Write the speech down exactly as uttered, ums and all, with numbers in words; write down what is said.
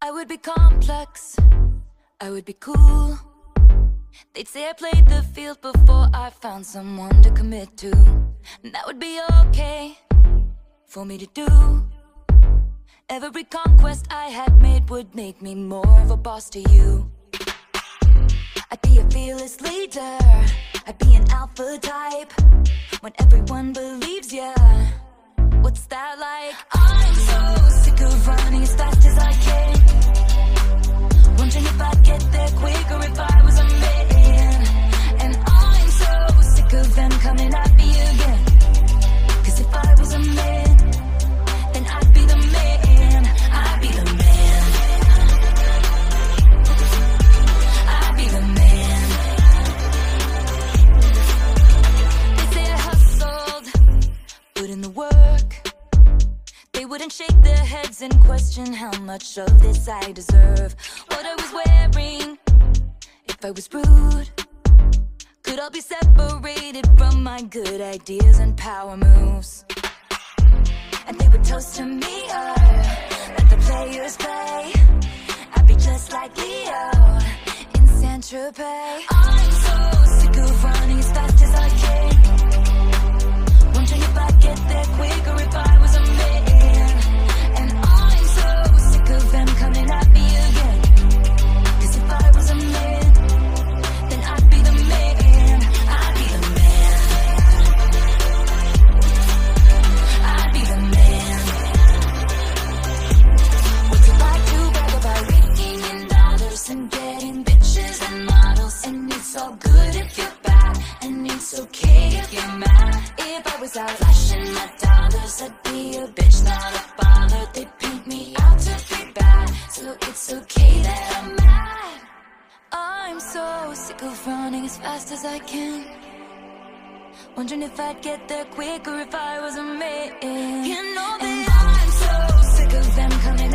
I would be complex, I would be cool. They'd say I played the field before I found someone to commit to. And that would be okay for me to do. Every conquest I had made would make me more of a boss to you. I'd be a fearless leader, I'd be an alpha type. When everyone believes ya, what's that like? I'm so sick of running as fast as I can, wondering if I'd get there quicker if I was a man. And I'm so sick of them coming at me again, cause if I was a man, then I'd be the man. I'd be the man. I'd be the man. They say I hustled, put in the work. They wouldn't shake their heads and question how much of this I deserve. What I was wearing, if I was rude, could all be separated from my good ideas and power moves. And they would toast to me, uh, let the players play. I'd be just like Leo in Saint-Tropez. I'm so sick of running as fast as I can, wondering if I'd get there quicker if I was a man. And I'm so sick of them coming at me again, cause if I was a man, then I'd be the man. I'd be the man. I'd be the man. What's it like to brag about raking in dollars and getting bitches and models? And it's all good if you're bad, and it's okay if you're mad. If I was out flashing my dollars, I'd be a bitch, not a bother. They paint me out to be bad, so it's okay that I'm mad. I'm so sick of running as fast as I can, wondering if I'd get there quicker if I was a man. You know that I'm so sick of them coming